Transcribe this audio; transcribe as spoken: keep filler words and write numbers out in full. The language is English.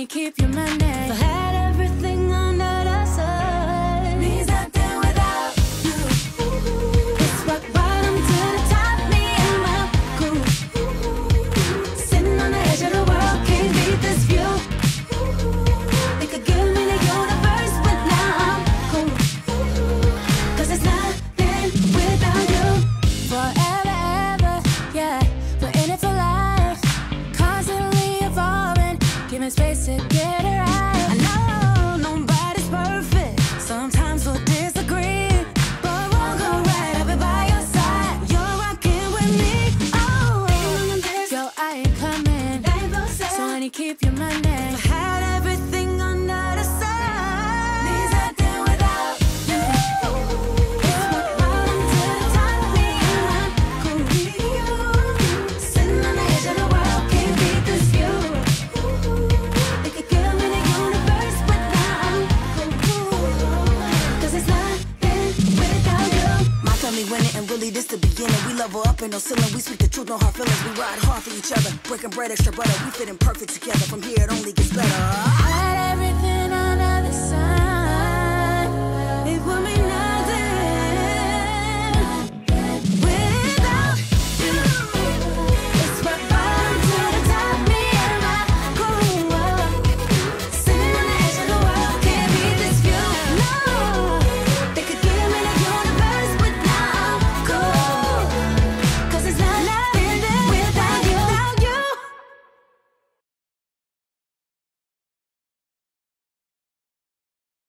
only keep your money. If I had everything under the sun, means nothing without you. It's rock bottom to the top, me and my crew. Sitting on the edge of the world, can't beat this view. They could give me the universe, but now I'm cool. Cause it's nothing without you. Forever, ever, yeah, we're in it for life. Constantly evolving, giving space to get it right. I know nobody's perfect. Sometimes we'll disagree, but we'll go right up and by your side. You're rocking with me. Oh, Yo, I ain't coming, so honey, keep your money. if I had everything under the sun, Means nothing without you. it's rock bottom to the top, me and my crew. Sitting on the edge of the world, can't beat this view. They could give me the universe, but now I'm cool. Cause it's nothing without you. My family winning, and really this the beginning. We level up and no ceiling. We speak the truth, no hard feelings. We ride hard for each other, breaking bread, extra butter. We fit in perfect together. From here, it only gets better. I had everything